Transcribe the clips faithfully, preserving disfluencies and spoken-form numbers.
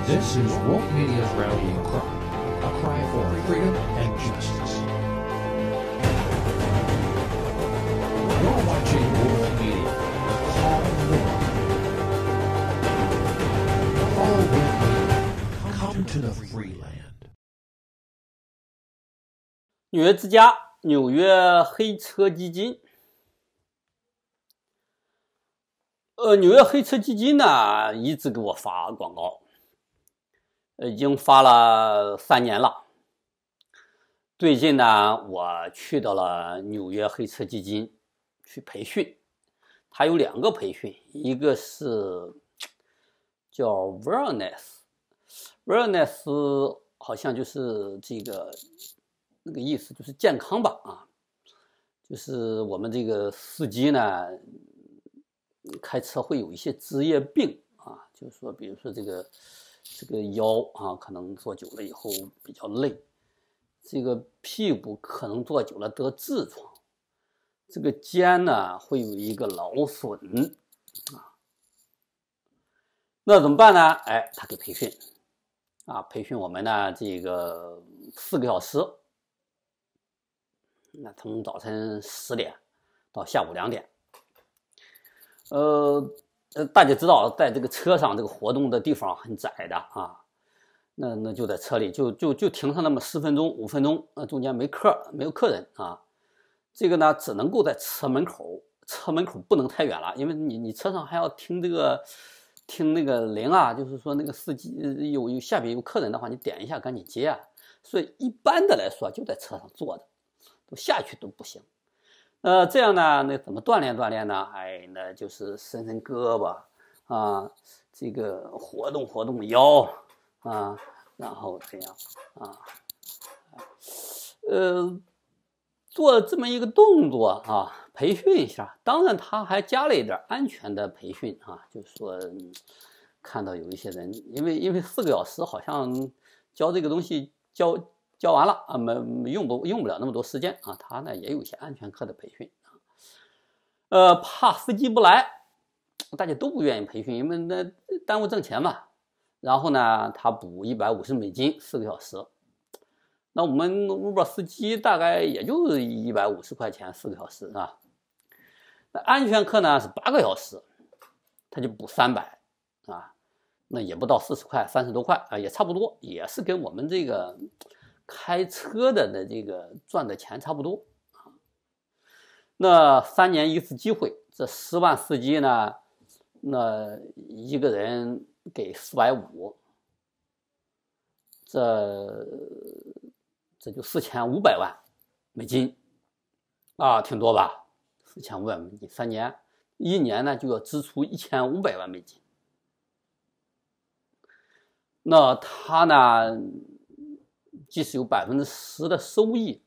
This is Woke Media's rallying cry, a cry for freedom and justice. You're watching Woke Media, the call of war. Follow Woke Media, come to the free land. 纽约之家，纽约黑车基金。呃，纽约黑车基金呢，一直给我发广告，呃，已经发了三年了。最近呢，我去到了纽约黑车基金去培训，它有两个培训，一个是叫 Wellness，Wellness 好像就是这个那个意思，就是健康吧啊，就是我们这个司机呢。开车会有一些职业病啊，就是说，比如说这个这个腰啊，可能坐久了以后比较累；这个屁股可能坐久了得痔疮；这个肩呢会有一个劳损啊。那怎么办呢？哎，他给培训啊，培训我们呢这个四个小时，那从早晨十点到下午两点。呃呃，大家知道，在这个车上这个活动的地方很窄的啊，那那就在车里就就就停上那么十分钟、五分钟，那中间没客没有客人啊，这个呢只能够在车门口，车门口不能太远了，因为你你车上还要听这个听那个铃啊，就是说那个司机有有下边有客人的话，你点一下赶紧接啊，所以一般的来说就在车上坐着，都下去都不行。呃，这样呢，那怎么锻炼锻炼呢？哎，那就是伸伸胳膊啊，这个活动活动腰啊，然后这样啊，呃，做这么一个动作啊，培训一下。当然，他还加了一点安全的培训啊，就是说，看到有一些人，因为因为四个小时好像教这个东西教。教完了啊，没用不用不了那么多时间啊。他呢也有一些安全课的培训啊，呃，怕司机不来，大家都不愿意培训，因为那耽误挣钱嘛。然后呢，他补一百五十美金四个小时，那我们 Uber 司机大概也就一百五十块钱四个小时啊。那安全课呢是八个小时，他就补三百啊，那也不到四十块，三十多块啊，也差不多，也是跟我们这个。开车的的这个赚的钱差不多啊，那三年一次机会，这十万司机呢，那一个人给四百五，这这就四千五百万美金啊，挺多吧？四千五百万美金，三年一年呢就要支出一千五百万美金，那他呢？即使有百分之十的收益，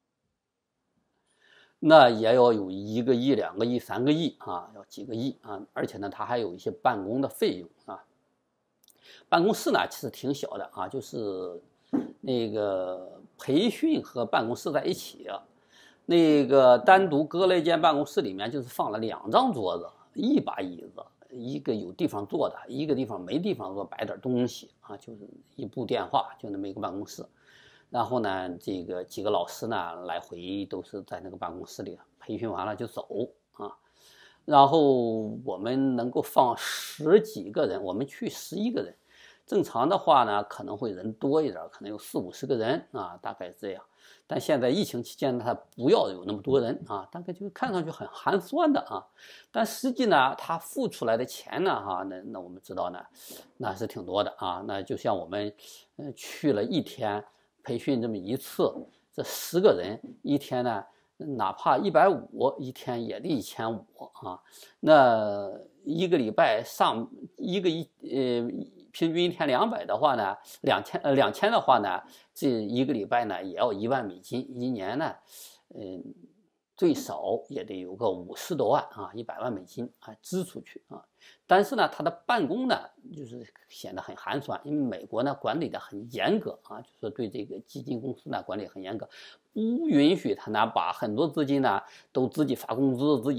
那也要有一个亿、两个亿、三个亿啊，要几个亿啊！而且呢，他还有一些办公的费用啊。办公室呢，其实挺小的啊，就是那个培训和办公室在一起啊。那个单独隔了一间办公室，里面就是放了两张桌子、一把椅子，一个有地方坐的，一个地方没地方坐，摆点东西啊，就是一部电话，就那么一个办公室。然后呢，这个几个老师呢，来回都是在那个办公室里培训完了就走啊。然后我们能够放十几个人，我们去十一个人。正常的话呢，可能会人多一点，可能有四五十个人啊，大概这样。但现在疫情期间呢，他不要有那么多人啊，大概就看上去很寒酸的啊。但实际呢，他付出来的钱呢，哈、啊，那那我们知道呢，那是挺多的啊。那就像我们呃去了一天。培训这么一次，这十个人一天呢，哪怕一百五一天也得一千五啊。那一个礼拜上一个一呃平均一天两百的话呢，两千呃两千的话呢，这一个礼拜呢也要一万美金，一年呢，嗯、呃、最少也得有个五十多万啊，一百万美金啊支出去啊。但是呢，他的办公呢，就是显得很寒酸，因为美国呢管理的很严格啊，就是对这个基金公司呢管理很严格，不允许他呢把很多资金呢都自己发工资、自己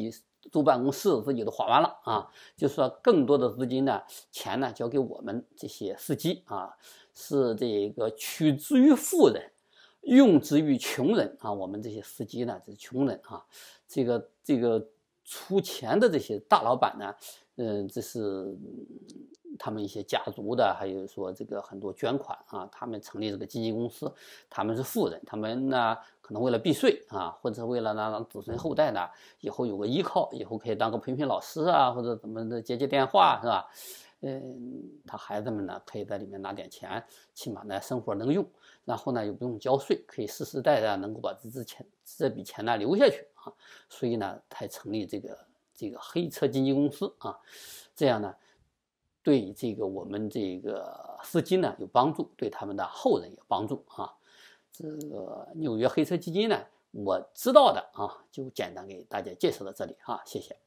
租办公室自己都花完了啊，就是说更多的资金呢，钱呢交给我们这些司机啊，是这个取之于富人，用之于穷人啊。我们这些司机呢，这是穷人啊，这个这个出钱的这些大老板呢，嗯，这是他们一些家族的，还有说这个很多捐款啊，他们成立这个基金公司，他们是富人，他们呢可能为了避税啊，或者为了呢让子孙后代呢以后有个依靠，以后可以当个培训老师啊，或者怎么的接接电话是吧？嗯，他孩子们呢可以在里面拿点钱，起码呢生活能用，然后呢又不用交税，可以世世代代能够把这支钱这笔钱呢留下去啊，所以呢才成立这个这个黑车经纪公司啊，这样呢对这个我们这个司机呢有帮助，对他们的后人有帮助啊。这个纽约黑车基金呢，我知道的啊，就简单给大家介绍到这里啊，谢谢。